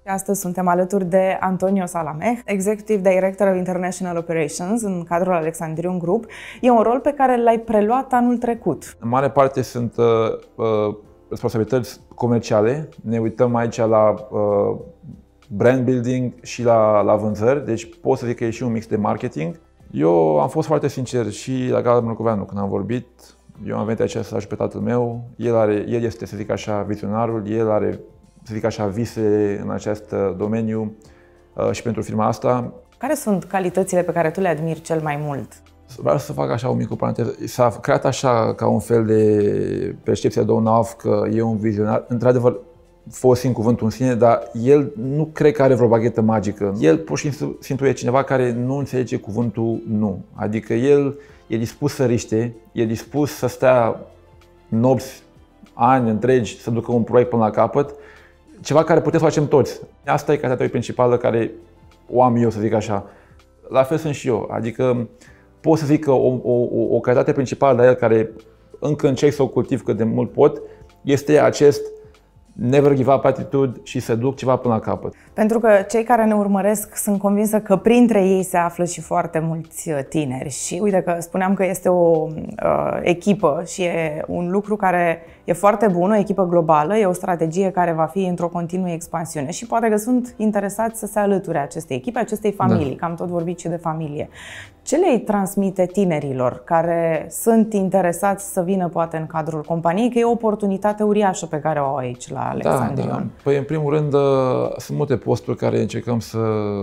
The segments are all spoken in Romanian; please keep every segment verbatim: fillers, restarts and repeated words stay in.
Astăzi suntem alături de Antonio Salameh, Executive Director of International Operations în cadrul Alexandrion Group. E un rol pe care l-ai preluat anul trecut. În mare parte sunt uh, responsabilități comerciale. Ne uităm aici la uh, brand building și la, la vânzări, deci pot să zic că e și un mix de marketing. Eu am fost foarte sincer și la Gala Brâncoveanu când am vorbit. Eu am venit aici să ajut pe tatăl meu. El, are, el este, să zic așa, vizionarul, el are, să zic așa, vise în acest domeniu uh, și pentru firma asta. Care sunt calitățile pe care tu le admiri cel mai mult? Vreau să fac așa o mică paranteză. S-a creat așa ca un fel de percepție de Donaf că e un vizionar. Într-adevăr, folosim cuvântul în sine, dar el nu cred că are vreo baghetă magică. El pur și simplu e cineva care nu înțelege cuvântul nu. Adică el e dispus să riște, e dispus să stea nopți, ani întregi, să ducă un proiect până la capăt. Ceva care putem să facem toți. Asta e calitatea principală care o am eu, să zic așa. La fel sunt și eu. Adică pot să zic că o, o, o calitate principală de el, care încă încerc să o cultiv cât de mult pot, este acest never give up attitude și să duc ceva până la capăt. Pentru că cei care ne urmăresc sunt convinsă că printre ei se află și foarte mulți tineri. Și uite că spuneam că este o uh, echipă și e un lucru care e foarte bun, o echipă globală, e o strategie care va fi într-o continuă expansiune și poate că sunt interesați să se alăture acestei echipe, acestei familii, da. Că am tot vorbit și de familie. Ce le transmite tinerilor care sunt interesați să vină poate în cadrul companiei, că e o oportunitate uriașă pe care o au aici la Alexandrion? Da, da. Păi în primul rând sunt multe posturi care încercăm să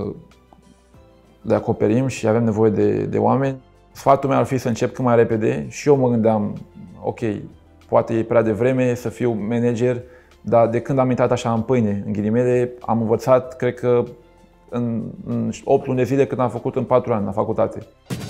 le acoperim și avem nevoie de, de oameni. Sfatul meu ar fi să încep cât mai repede și eu mă gândeam, ok, poate e prea devreme să fiu manager, dar de când am intrat așa în pâine, în ghilimele, am învățat, cred că în, în opt luni de zile cât am făcut în patru ani la facultate.